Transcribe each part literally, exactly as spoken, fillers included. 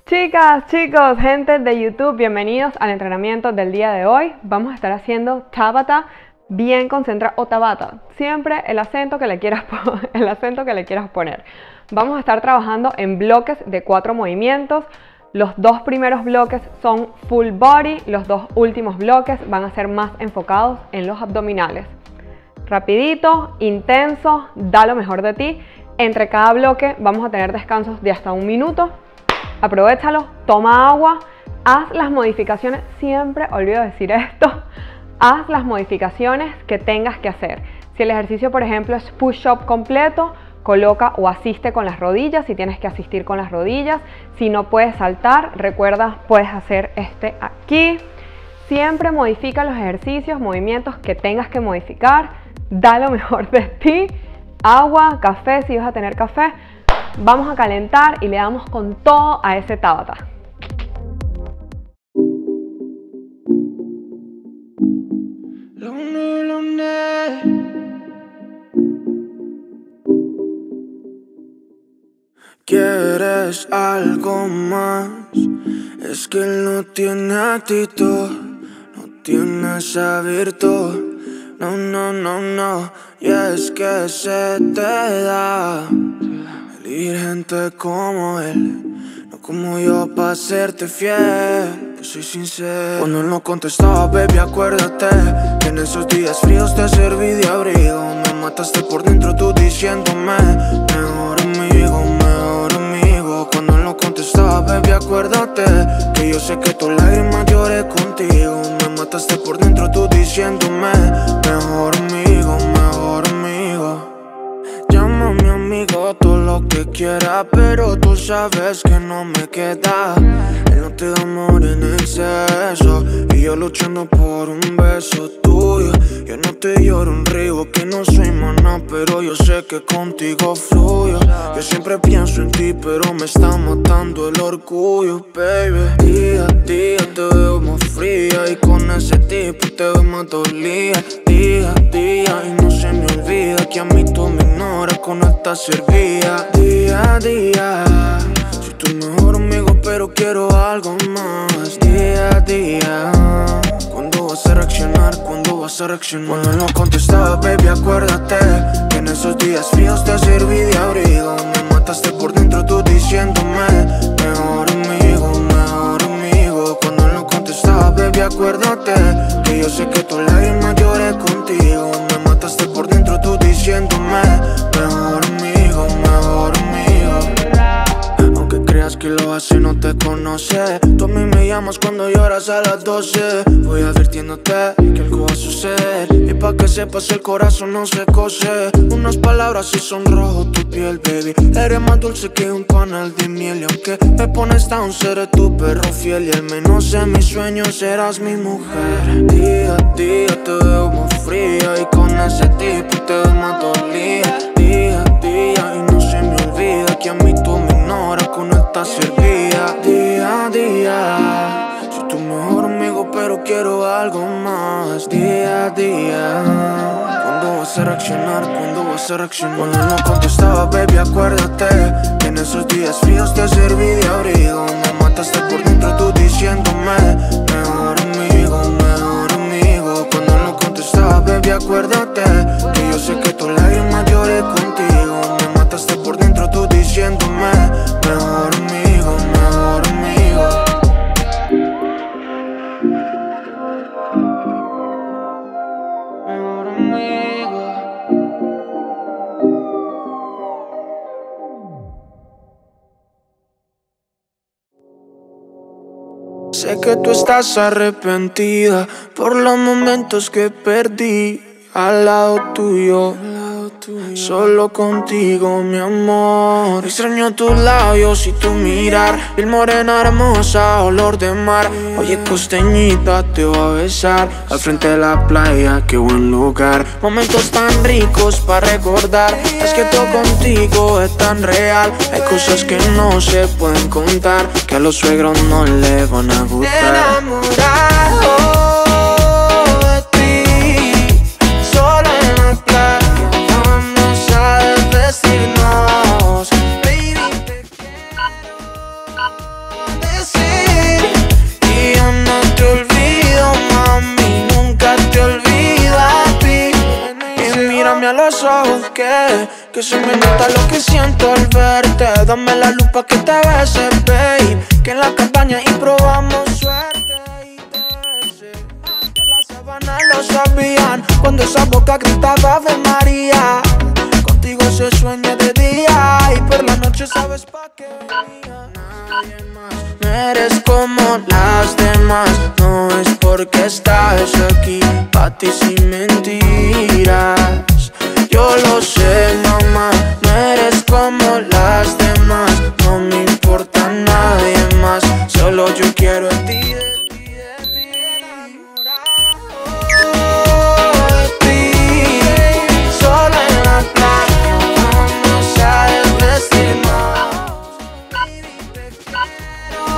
Chicas, chicos, gente de YouTube, bienvenidos al entrenamiento del día de hoy. Vamos a estar haciendo Tabata bien concentrado, o Tabata, siempre el acento que le quieras, el acento que le quieras poner. Vamos a estar trabajando en bloques de cuatro movimientos. Los dos primeros bloques son full body, los dos últimos bloques van a ser más enfocados en los abdominales. Rapidito, intenso, da lo mejor de ti. Entre cada bloque vamos a tener descansos de hasta un minuto. Aprovéchalo, toma agua, haz las modificaciones, siempre olvido decir esto, haz las modificaciones que tengas que hacer. Si el ejercicio, por ejemplo, es push-up completo, coloca o asiste con las rodillas, si tienes que asistir con las rodillas. Si no puedes saltar, recuerda, puedes hacer este aquí. Siempre modifica los ejercicios, movimientos que tengas que modificar, da lo mejor de ti. Agua, café, si vas a tener café. Vamos a calentar y le damos con todo a ese Tabata. ¿Quieres algo más? Es que él no tiene actitud, no tiene esa virtud. No, no, no, no. Y es que se te da elegir gente como él, no como yo pa' serte fiel. Yo soy sincero. Cuando él no contestaba, baby, acuérdate que en esos días fríos te serví de abrigo. Me mataste por dentro tú diciéndome mejor amigo, mejor amigo. Cuando él no contestaba, baby, acuérdate que yo sé que tus lágrimas lloré contigo. Me mataste por dentro tú diciéndome mejor amigo, mejor amigo. Llama a mi amigo todo lo que quiera, pero tú sabes que no me queda. Él no te da amor en exceso y yo luchando por un beso tuyo. Yo no te lloro un río, que no soy maná, pero yo sé que contigo fluyo. Yo siempre pienso en ti, pero me está matando el orgullo, baby. Día a día te veo más fría y con ese tipo te veo más dolida. Día a día y no se me olvida que a mí tú me ignoras con esta servía. Día a día, soy tu mejor amigo, pero quiero algo más. Día a día, ¿cuándo vas a reaccionar? ¿Cuándo vas a reaccionar? Cuando no contestaba, baby, acuérdate que en esos días fríos te serví de abrigo. Me mataste por dentro tú diciéndome mejor amigo, mejor amigo. Cuando no contestaba, baby, acuérdate que yo sé que tus lágrimas lloré contigo. Me mataste por dentro tú diciéndome mejor amigo, mejor amigo. Aunque creas que lo hace, no te conoce. Tú a mí me llamas cuando lloras a las doce. Voy advirtiéndote que algo va a suceder. Y pa' que sepas, el corazón no se cose. Unas palabras y sonrojo tu piel, baby. Eres más dulce que un panal de miel. Y aunque me pones down, seré tu perro fiel. Y al menos en mis sueños serás mi mujer. Día a día te veo más fría y con ese tipo te veo más dolida. Día a día y no se me olvida que a mí tú me ignoras con esta servía. Día a día, soy tu mejor amigo, pero quiero algo más. Día a día, ¿cuándo vas a reaccionar? ¿Cuándo vas a reaccionar? Cuando no contestaba, baby, acuérdate que en esos días fríos te serví de abrigo. Me mataste por dentro tú diciéndome mejor amigo, mejor amigo. Cuando no contestaba, baby, acuérdate que yo sé que tus lágrimas lloré contigo. Me mataste por dentro tú diciéndome mejor amigo, mejor amigo. Mejor amigo. Sé que tú estás arrepentida por los momentos que perdí al lado tuyo. Solo contigo, mi amor. Extraño tus labios y tu mirar. Piel morena hermosa, olor de mar. Oye, costeñita, te voy a besar al frente de la playa, qué buen lugar. Momentos tan ricos para recordar. Es que todo contigo es tan real. Hay cosas que no se pueden contar, que a los suegros no le van a gustar. Enamorado de que, que se me nota lo que siento al verte. Dame la luz pa' que te beses, babe, que en la cabaña y probamos suerte. Y te besé, que las sábanas lo sabían cuando esa boca gritaba Ave María. Contigo se sueña de día y por la noche sabes pa' qué venía. Nadie más, no eres como las demás. No es porque estás aquí, pa' ti sin mentiras. Yo lo sé, mamá, no eres como las demás. No me importa nadie más, solo yo quiero a ti, de ti, de ti, enamorado de ti. Solo en la playa vamos a desvestirnos. Baby, te quiero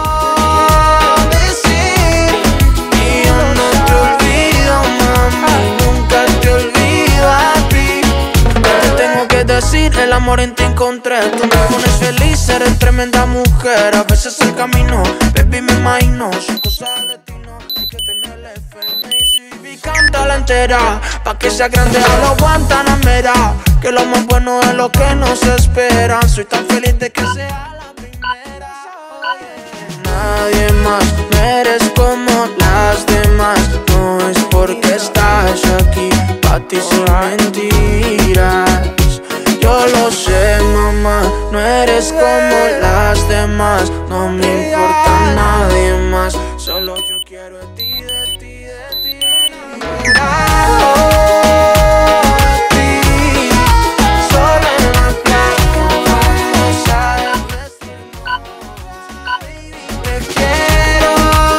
decir y yo no te olvido, mami, nunca te olvido a ti. Te tengo que decir, el amor en ti encontré. Tú me pones feliz, eres tremenda mujer. A veces el camino, baby, me imagino, son cosas de ti, no hay que tenerle fe. Y cántala entera, pa' que sea grande a lo Guantanamera. Que lo más bueno es lo que nos espera. Soy tan feliz de que sea la primera. Nadie más, no eres como las demás. No es porque estás aquí, pa' ti sin mentiras. Yo lo sé, mamá, no eres como las demás. No me importa nadie más, solo yo quiero a ti, de ti, de ti. Enamorado de ti, solo en la playa vamos a desvestirnos. Baby, te quiero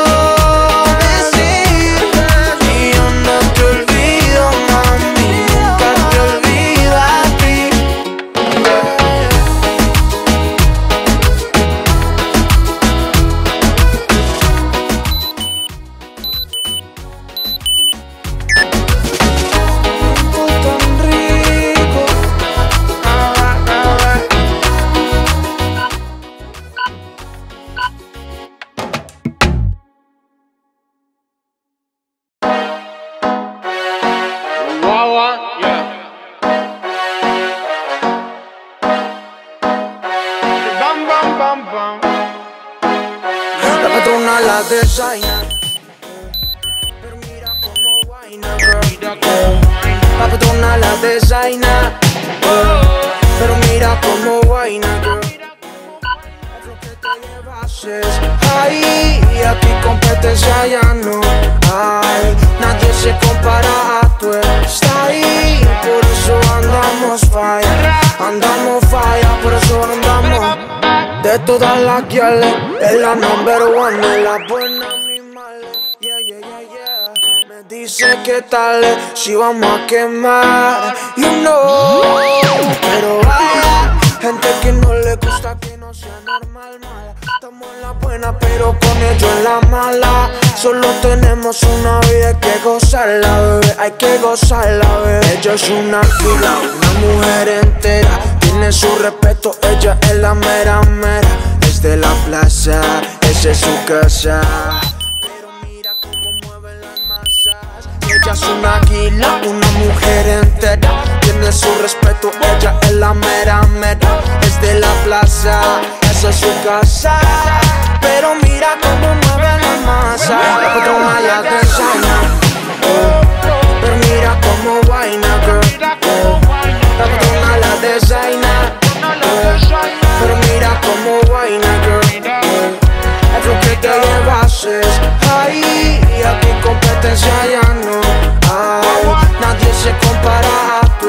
decir y yo no te olvido, mami, nunca te olvido a ti. Tan rico. Ah, ah, ah. Wawa, yeah. Bam, bam, bam, bam. La patrona la designa, pero mira como guayna, girl. La patrona la designa, pero mira como guayna, girl. Es lo que te llevases. Ay, aquí competencia ya no hay. Nadie se compara a tu style. Por eso andamos falla, andamos falla, por eso andamos. De todas las guiales, es la number one, es la buena, mi mala. Yeah, yeah, yeah, yeah. Me dice que tal si vamos a quemar, you know. Pero vaya, gente que no le gusta que no sea normal, mala. Estamos en la buena, pero con ellos en la mala. Solo tenemos una vida, hay que gozarla, bebé, hay que gozarla, bebé. Ella es una fila, una mujer entera. Tiene su respeto, ella es la mera mera. Es de la plaza, esa es su casa. Pero mira cómo mueve las masas. Ella es una águila, una mujer entera. Tiene su respeto, ella es la mera mera. Es de la plaza, esa es su casa. Pero mira cómo mueve las masas. La patrona ya te enseña, oh. Pero mira cómo vaina, girl, oh. La patrona la designa, oh. Pero mira cómo vaina, girl, oh. Es lo que te llevases. Ay, aquí competencia ya no hay. Nadie se compara a tu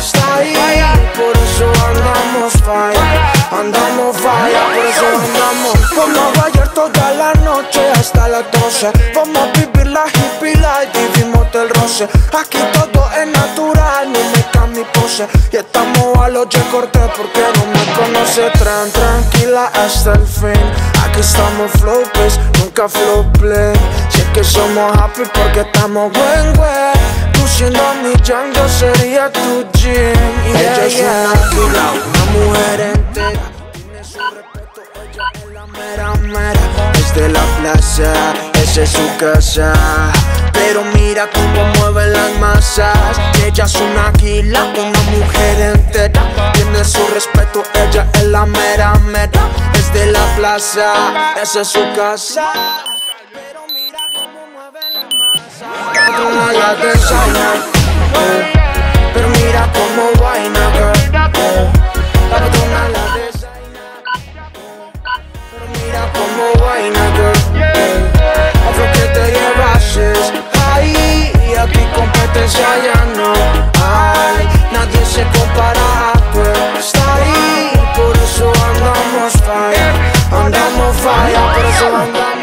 style. Por eso andamos falla, andamos falla, por eso andamos. Vamos a bailar toda la noche hasta las doce. Vamos a vivir la hippie life, vivimos del roce. Aquí todo es natural, no me cambia mi pose. Y estamos a los J Cortés porque no me conoce. Tran, tranquila hasta el fin. Aquí estamos flow, pues, nunca flow play. Sé que somos happy porque estamos buen güey. Tú siendo mi Jan, yo sería tu Jim. Yeah, ella es yeah. Una fila, una mujer entera. Tiene su respeto, ella es la mera mera. Es de la plaza, esa es su casa. pero mira cómo mueve las masas. Ella es una águila, una mujer entera. Tiene su respeto, ella es la mera mera. Es de la plaza, esa es su casa. Pero mira cómo mueve las masas. La patrona la desayuna, eh. Pero mira cómo vaina, girl, eh. La patrona la desayuna, pero mira cómo vaina, girl, eh. Otro que te llevases, ay, y aquí competencia ya no hay. Nadie se compara a tu style, por eso andamos falla, andamos falla, por eso andamos.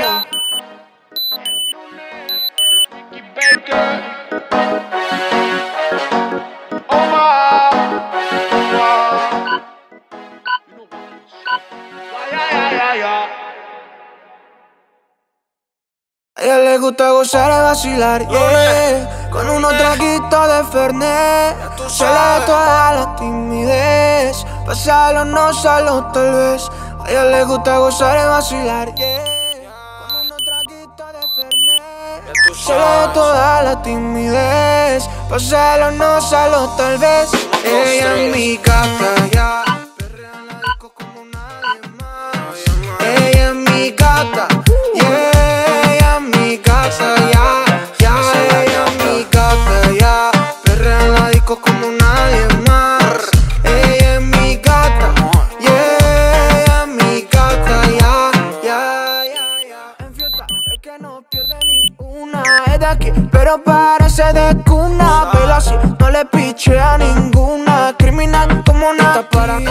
A ella le gusta gozar y vacilar, yeah. Con unos traguitos de Fernet, se le da toda la timidez. Pasarlo, no solo tal vez. A ella le gusta gozar y vacilar, yeah. Con unos traguitos de Fernet, se le da toda la timidez. Pasarlo, no solo tal vez. Ella es mi gata, ya. Perrea en la disco como nadie más. Ella es mi gata, yeah. Gata, ya, ya, ella es mi gata, ya. Perrea en la disco como nadie más. Ella es mi gata, yeah, ella es mi gata, ya, ya, ya, ya. En fiesta es que no pierde ni una. Es de aquí, pero parece de cuna. Pero así no le piche a ninguna. Criminal como nada para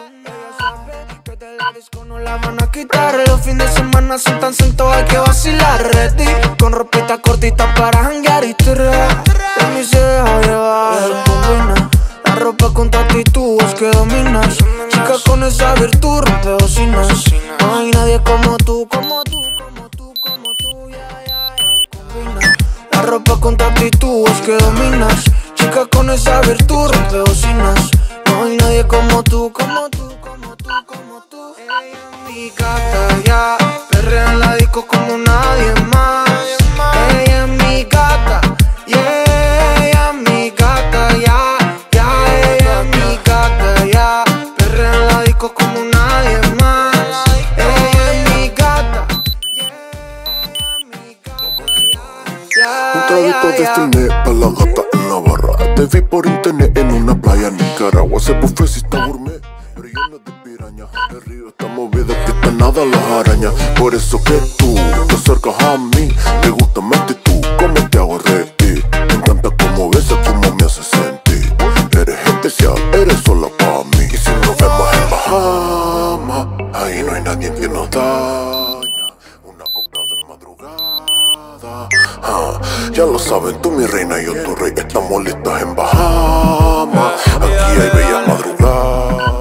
no la van a quitar. Los fines de semana son tan sentos, hay que vacilar. Ready, con ropita cortita para janguear y tirar. De mí se deja llevar, combina la ropa con tu actitud, es que dominas. Chica con esa virtud, rompe bocinas. No hay nadie como tú, como tú, como tú, como tú, ya, ya, ya. Combina la ropa con tu actitud, es que dominas. Chica con esa virtud, rompe bocinas. No hay nadie como tú, como tú, como tú, como tú. Ella es mi gata, ya. Perrea en la disco como nadie más. Ella es mi gata, yeah. Ella es mi gata, ya, ya. Ella es mi gata, ya. Perrea en la disco como nadie más. Ella es mi gata, yeah. Ella es mi gata, ya. Un traguito destiné a la gata en la barra. Te vi por internet en una playa en Nicaragua. Ese buffet sí está gourmet, pero lleno de piraña. El río está movido, que te nada las arañas. Por eso que tú te acercas a mí. Me gusta mi actitud, como te hago reír. Me encanta cómo besas, cómo me haces sentir. Eres especial, eres sola para mí. Y si nos vemos en Bahamas, ahí no hay nadie que nos daña. Una copa de madrugada, ah, ya lo saben, tú mi reina y yo tu rey. Estamos listas en Bahamas. Aquí hay bellas madrugadas,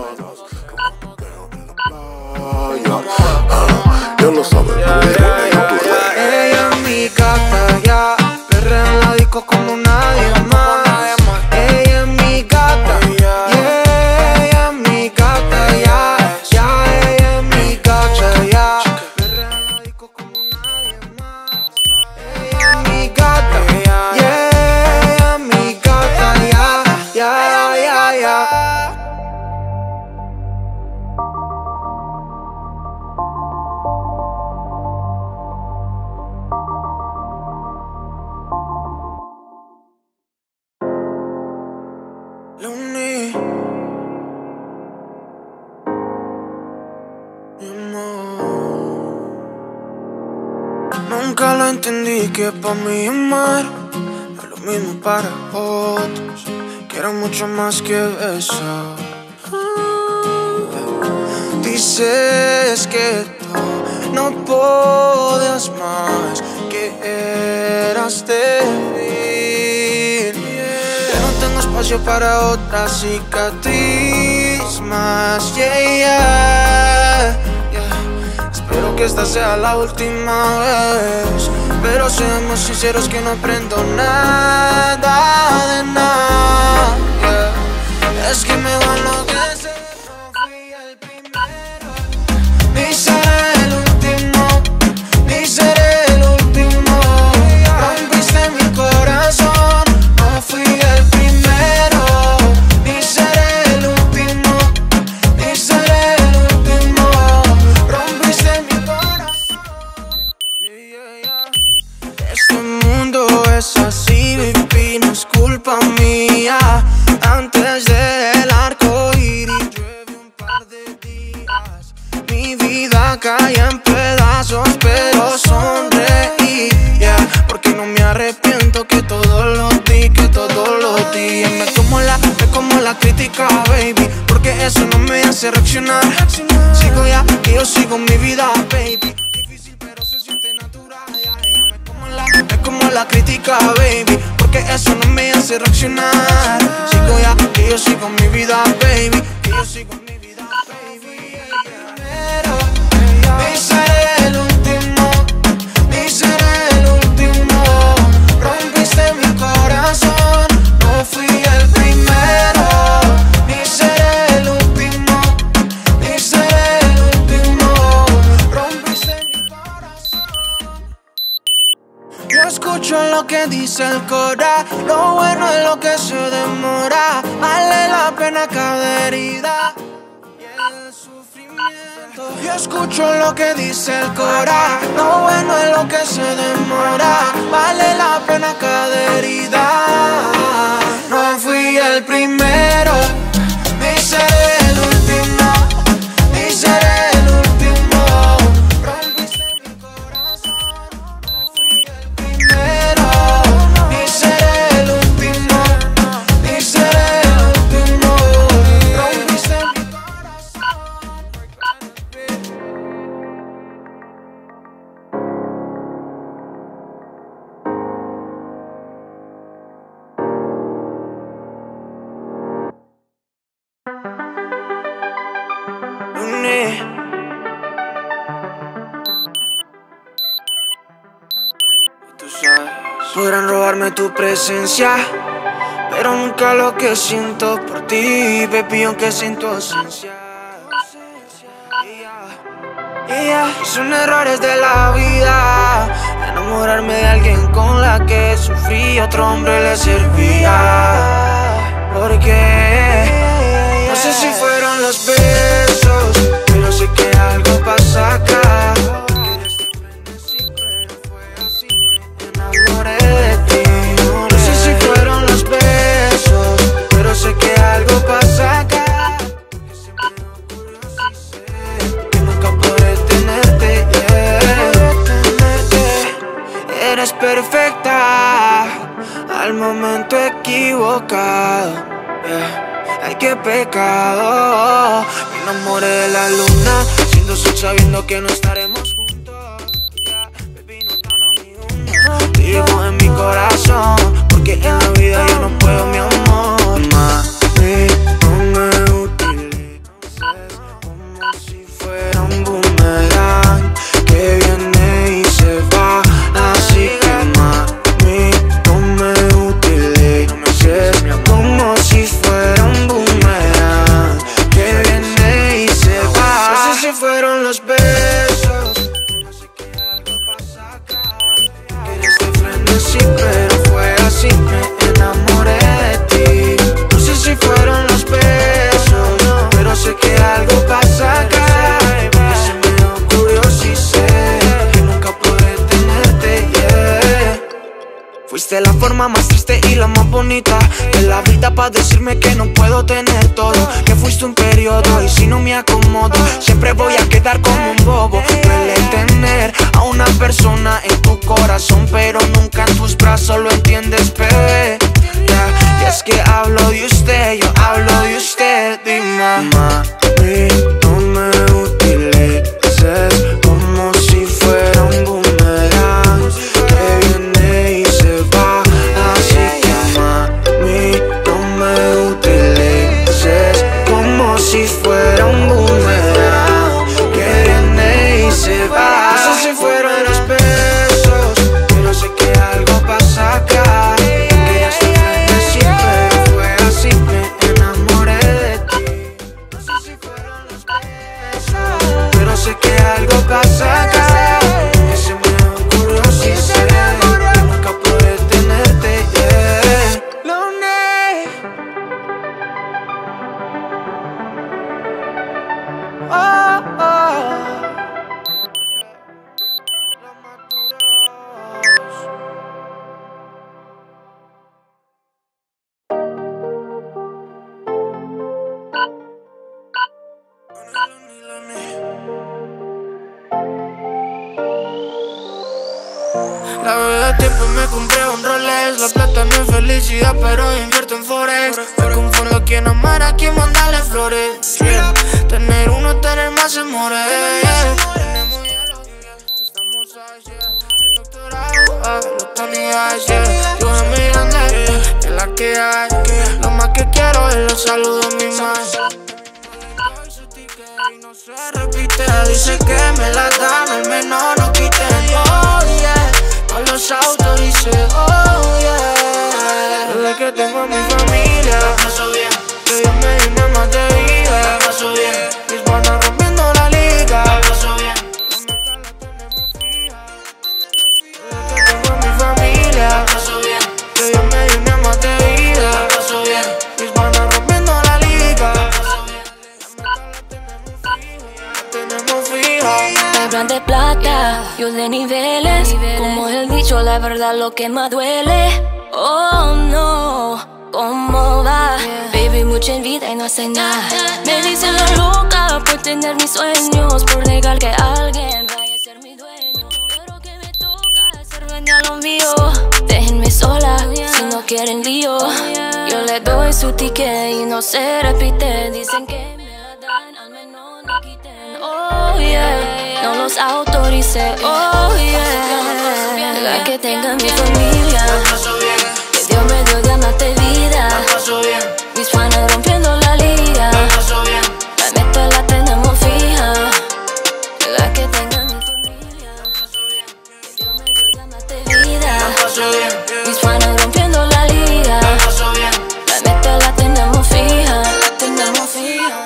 ah, ya lo saben, tú mi reina y yo tu rey. Ella es mi gata, ya. Perrea en la disco como nadie más. Ella es mi gata, yeah. Ella es mi gata, ya, ya. Ella es mi gata, ya. Perrea en la disco como nadie más. Ella es mi gata, yeah. Ella es mi gata, ya, ya, ya, ya. Lonely, mi amor. Nunca lo entendí que pa' mí amar no es lo mismo para otros. Quiero mucho más que eso. Dices que tú no podías más, que eras débil. Que no tengo espacio para otra cicatriz más, yeah, yeah, yeah. Espero que esta sea la última vez, pero seamos sinceros que no aprendo nada de nada, yeah. Es que me va a enloquecer, no fui el primero, ni seré el último, ni seré el último. Rompiste mi culpa mía. Antes del arco iris llueve un par de días. Mi vida cae en pedazos, pero sonreí, yeah. Porque no me arrepiento que todo lo di, que todo lo di. Me como la, me como la crítica, baby, porque eso no me hace reaccionar. Sigo ya, que yo sigo mi vida, baby. Difícil pero se siente natural, yeah, yeah. Me como la, me como la crítica, baby, porque eso no me hace reaccionar. Sigo ya, que yo sigo mi vida, baby, que yo sigo mi vida, baby, yeah. Pero ni seré el último, ni seré el último. Rompiste mi corazón, no fui el primero. Ni seré el último, ni seré el último. Rompiste mi corazón. Yo escucho lo que dice el cora, lo bueno es lo que se demora. Vale la pena cada herida y el sufrimiento. Yo escucho lo que dice el cora, lo bueno es lo que se demora. Vale la pena cada herida. No fui el primero, ni seré el último, ni seré el último. Rompiste mi corazón, no fui el primero, ni seré el último, ni seré el último. Rompiste mi corazón. Lune. Tú sabes. Podrán robarme tu presencia, pero nunca lo que siento por ti, baby, aunque siento ausencia. Yeah, yeah. Son errores de la vida, enamorarme de alguien con la que sufrí, otro hombre le servía. Porque no sé si fueron los besos, pero sé que algo pasa acá. Quieres de frente, sí, pero fue así, me enamoré de ti. No sé si fueron los besos, pero sé que algo pasa acá. Que se me ocurrió, sí sé que nunca podré tenerte, yeah. Tenerte. Eres perfecta al momento equivocado, yeah. Ay, qué pecado. Me enamoré de la luna, siendo sol sabiendo que no estaremos juntos, yeah. Baby, no gano ni uno. Te llevo en mi corazón, porque en la vida yo no puedo, mi amor. Mami, no me utilices como si fuera un boomerang que viene y se va. Así que mami, no me utilices como si fuera un boomerang que viene y se va. No sé si fueron los besos, pero sé que algo pasa acá. Quieres de frente, sí, pero fue así, me enamoré de ti. No sé si fueron los besos, pero sé que algo pasa acá. Que se me ocurrió, sí sé que nunca podré tenerte, yeah. Fuiste la forma más triste y la más bonita de la vida, pa' decirme que no puedo tener todo, que fuiste un periodo y si no me acomodo siempre voy a quedar como un bobo. Duele tener a una persona en tu corazón, pero nunca en tus brazos, lo entiendes, bebé, yeah. Y es que hablo de usted, yo hablo de usted, dime. Mami, no me utilices como si fuera un boomerang que viene y se va. Así que mami, no me utilices como si fuera un boomerang que viene y se La verdad de tiempo me compré un Rolex. La plata no es felicidad, pero invierto en Forex. Me confundo a quien amar, a quien mandarle flores, yeah. Tener uno, tener más amores, yeah. Tenemos hielo, yeah. Estamos ayer, un doctorado, ah, los tonidades, yeah. Yo a mi grande, yeah. Es la que hay, yeah. Lo más que quiero es los saludos a mi madre. Y no se repite, dice que me la dan, al menos no quiten. Oh yeah, con los autorice, oh yeah. Desde que tengo a mi familia, la paso bien. Que Dios me dio más de vida, la paso bien. Mis panas rompiendo la liga, la paso bien. La meta la tenemos fija. Desde que tengo a mi familia, la paso bien. Que Dios me dio más de vida, la paso bien. Mis panas rompiendo la liga, la paso bien. Hablan de plata, yo de niveles. Como el dicho, la verdad lo que más duele. Oh no, ¿cómo va? Baby, mucha envidia y no hace nada. Me dicen la loca por tener mis sueños, por negar que alguien vaya a ser mi dueño. Pero que me toca hacer dueña lo mío. Déjenme sola si no quieren lío. Yo le doy su ticket y no se repite. Dicen que me la dan, al menos no quiten. Oh yeah, no los autorice. Oh yeah, la que tenga mi familia. Que Dios me dio ganas de vida. Mis fans rompiendo la liga. La meta la tenemos fija. La que tenga mi familia. Que Dios me dio ganas de vida. Mis fans rompiendo la liga. La meta la tenemos fija. La tenemos fija.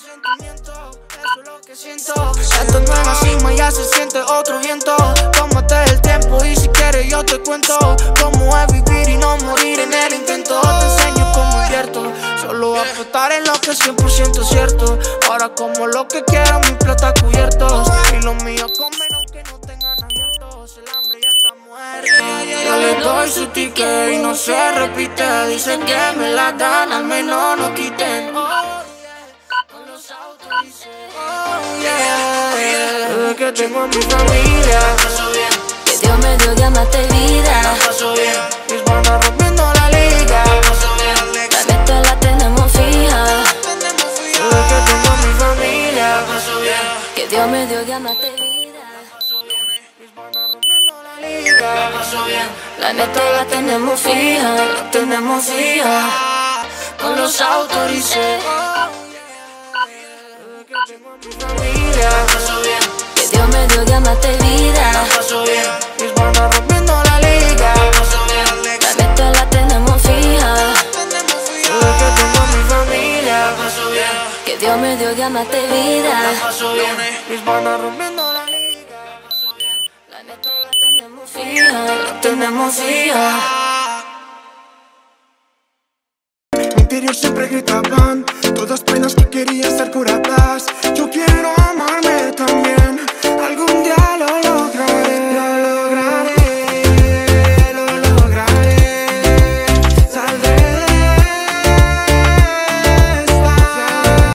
Esto no es una cima, ya se siente otro viento. Tómate el tiempo y si quieres yo te cuento cómo es vivir y no morir en el intento. Te enseño cómo invierto, solo apostar en lo que es cien por ciento cierto. Ahora como lo que quiero, mi plata cubiertos. Y los míos comen aunque no tengan abiertos. El hambre ya está muerto. Yo le doy su ticket y no se repite. Dicen que me la dan, al menos no quiten. Oh yeah, desde que tengo a mi familia, que Dios me dio ganas de vida. Mis panas rompiendo la liga, la meta la tenemos fija. Desde que tengo a mi familia, que Dios me dio ganas de vida. Mis panas rompiendo la liga, la meta la tenemos fija. La tenemos fija. con los autorice. Que Dios me dio ganas de vida. Mis panas rompiendo la liga, la meta la tenemos fija. desde que tengo a mi familia. Que Dios me dio ganas de vida. Mis panas rompiendo la liga, La meta la tenemos fija. La tenemos fija. Mi interior siempre gritaban todas penas que querían ser curadas. Yo quiero amar.